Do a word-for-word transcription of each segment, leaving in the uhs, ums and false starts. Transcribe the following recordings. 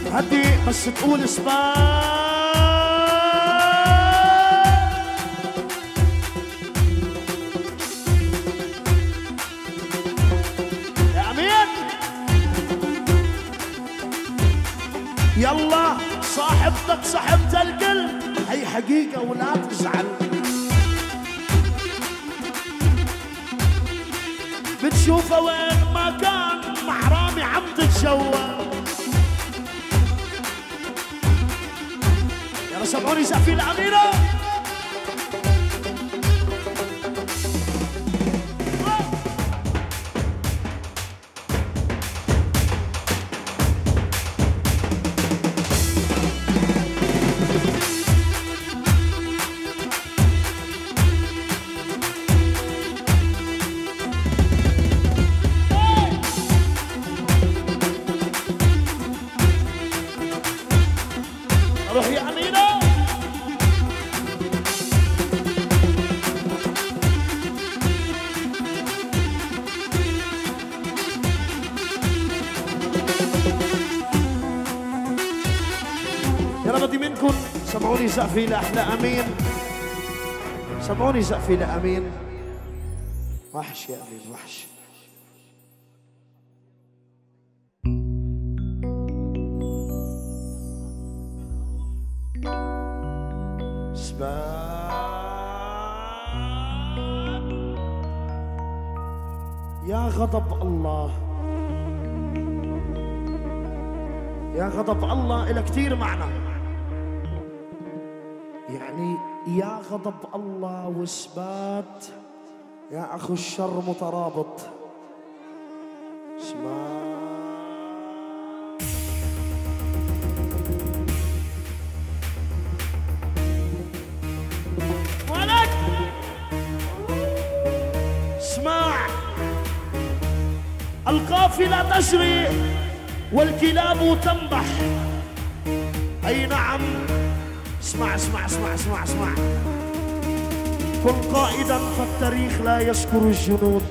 هدي بس تقول اسباب يا امين. يلا صاحبتك صاحبت القلب، هي حقيقة ولا تزعل. بتشوفه وين ما كان مع رامي عم تتجول. يلا سمعوني سقفي الأميرة. روح يا أميرة. يلا بدي منكم سمعوني سقفي لأحلى أمين، سمعوني سقفي لأمين. وحش يا أمين وحش. يا غضب الله، يا غضب الله إلى كثير معنى. يعني يا غضب الله وإثبات يا أخو الشر مترابط. اسمع ولك، اسمع القافلة تجري والكلاب تنبح. أي نعم. اسمع اسمع اسمع اسمع اسمع. كن قائدا فالتاريخ لا يشكر الجنود.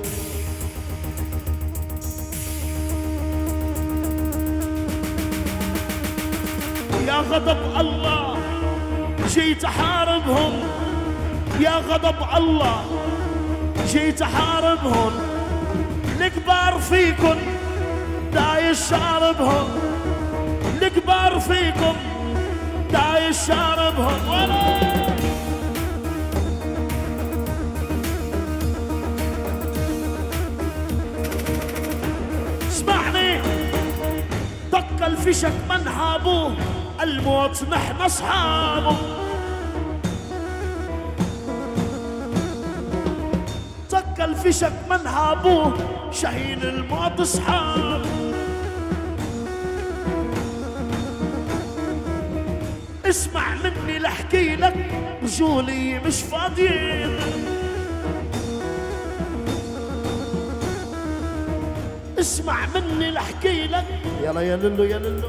يا غضب الله جيت أحاربهم، يا غضب الله جيت أحاربهم. الكبار فيكم دايش شاربهم، الكبار فيكم دايش شاربهم. ولا اسمعني، دق الفشك من هابوه، الموت نحن اصحابه. دق الفشك من هابوه، شهين الموت اصحاب. اسمع مني لحكي لك، رجولي مش فاضيين. اسمع مني لحكي لك. يلا يا لولو يا لولو.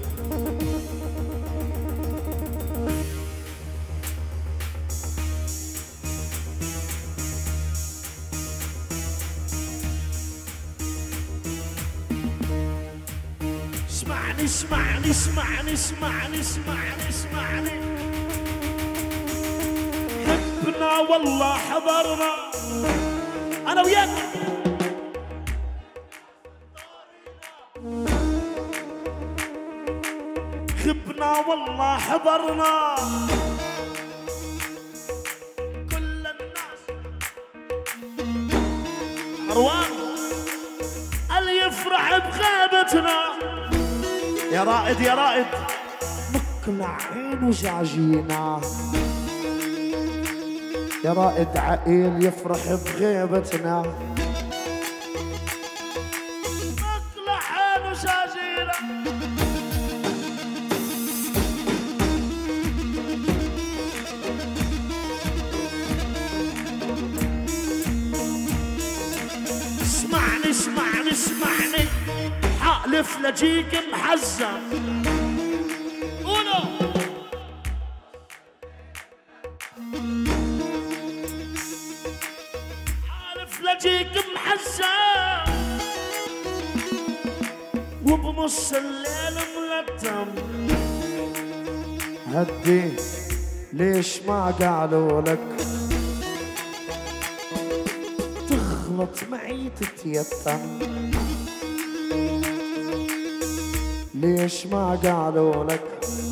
اسمعني اسمعني اسمعني اسمعني اسمعني اسمعني. حبنا والله حضرنا انا وياك. خبنا والله حضرنا كل الناس. مروان اللي يفرح بغيبتنا. يا رائد يا رائد مقلع عينه جعجينا. يا رائد عقيل يفرح بغيبتنا. مقلع عينه جعجينا. اسمعني اسمعني اسمعني، حالف لجيك محزن. قولوا حالف لجيك محزن، وبنص الليل ملتم. هدي ليش ما قالوا لك تغلط معي تتيتم؟ ليش ما قالوا لك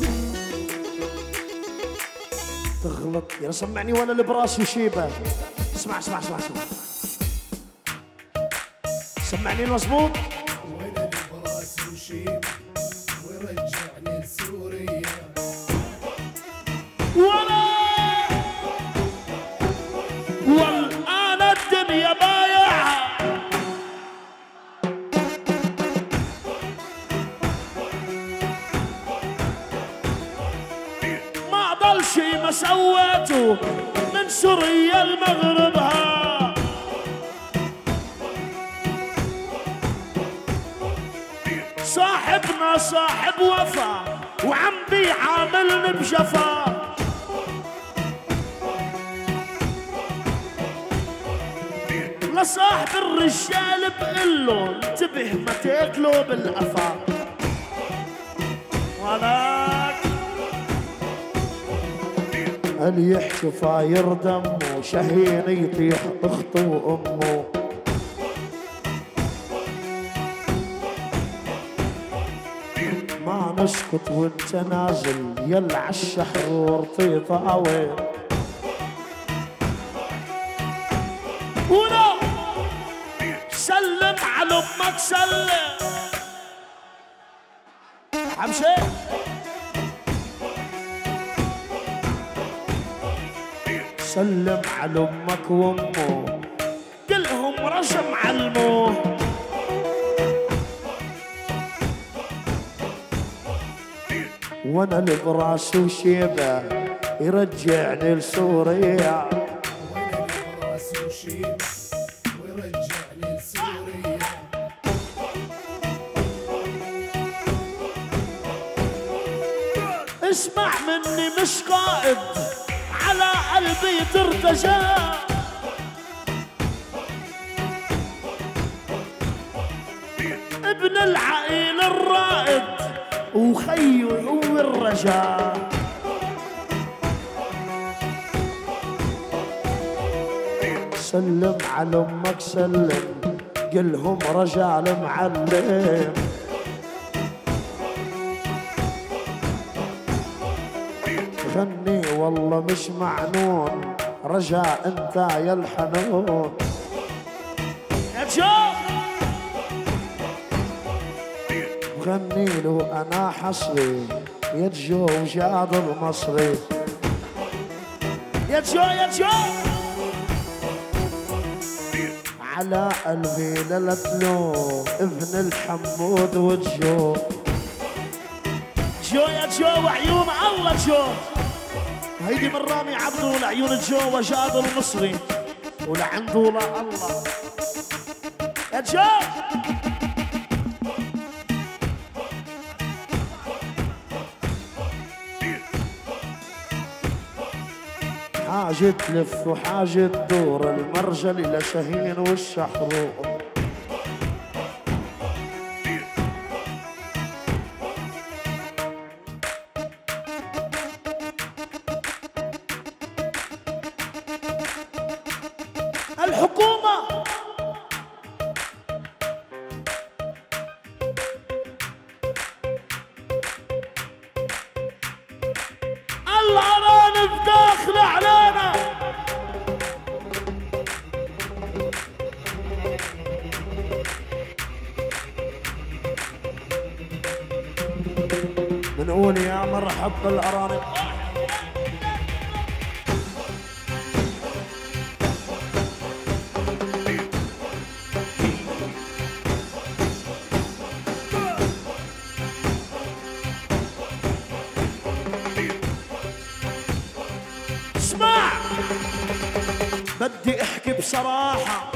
تغلط؟ يا سمعني وانا اللي براسي شيبه. اسمع اسمع اسمع اسمع سمعني المظبوط. وانا اللي براسي شيبه ورجعني لسوريا. ولا والآن الدنيا بايعة، ما ضل شي ما سويته من سوريا لمغربها. صاحبنا صاحب وفا وعم بيعاملني بجفا. لصاحب الرجال بقله انتبه ما تاكله بالقفا. ولك اللي يحكي فاير دمه شهين يطيح اخته وامه. ما نسكت وانت نازل يلا عالشحرور طيطاوي. ولو سلم على امك سلم حمشي. سلم على امك وامه كلهم رجم علموه. وانا اللي براسي وشيبه يرجعني لسوريا. وانا اللي براسي وشيبه ورجعني لسوريا. اسمع مني مش قائد على قلبي ترتجى. ابن العقيل الرائد وخيو هو الرجاء. سلم على امك سلم قلهم رجال معلم. غني والله مش معنون رجاء انت يا الحنون. يا جو غني له انا حصري يا جو وجاد المصري. يا جو يا جو على قلبي للتلو ابن الحمود والجو. جو يا جو وعيون الله جو. هيدي من رامي عبدو لعيون الجو وجاد المصري ولعنده لا الله. يا جو حاجة تلف وحاجة تدور المرجل لشهين والشحرور. الحكومة الأرانب داخلة علينا. بنقول يا مرحب بالأرانب. اسمع بدي احكي بصراحة.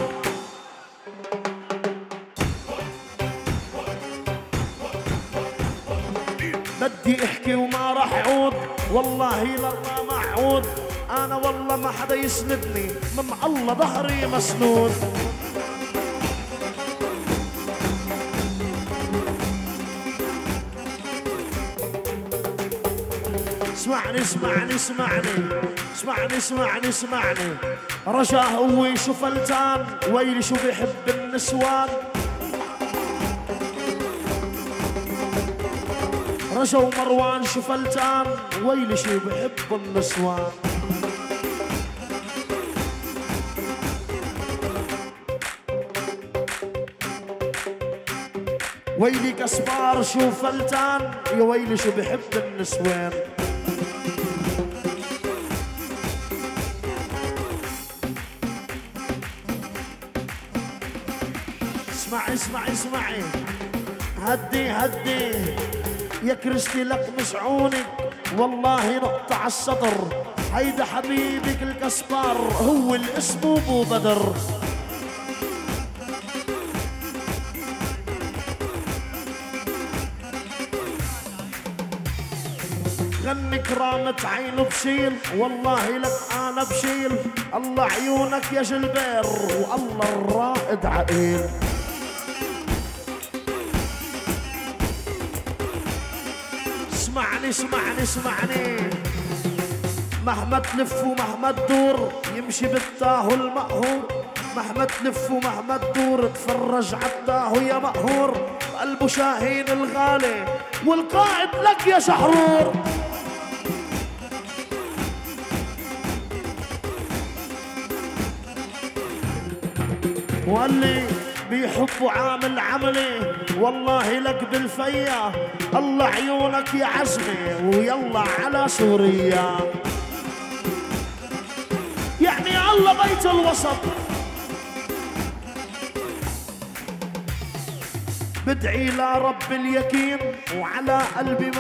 بدي احكي وما راح اعود والله لله ما اعود. انا والله ما حدا يسندني من الله ظهري مسنود. اسمعني اسمعني اسمعني اسمعني اسمعني اسمعني رجا هو شو فلتان ويلي شو بيحب النسوان رجا ومروان شو فلتان ويلي شو بيحب النسوان ويلي كسبار شو فلتان يا ويلي شو بحب النسوان اسمعي اسمعي اسمعي هدي هدي يا كريستي لك مسعونك والله نقطع السطر هيدا حبيبك الكسبار هو اللي اسمه ابو بدر غني كرامة عينه بشيل والله لك انا بشيل الله عيونك يا جلبير والله الرائد عقيل اسمعني اسمعني اسمعني مهما تلف ومهما تدور يمشي بالتاهو المقهور مهما تلف ومهما تدور تفرج عالتاهو يا مقهور قلبه شاهين الغالي والقائد لك يا شحرور واللي بيحبوا عامل عملي والله لك بالفيا الله عيونك يا عزمي ويلا على سوريا يعني الله بيت الوسط بدعي لرب اليقين وعلى قلبي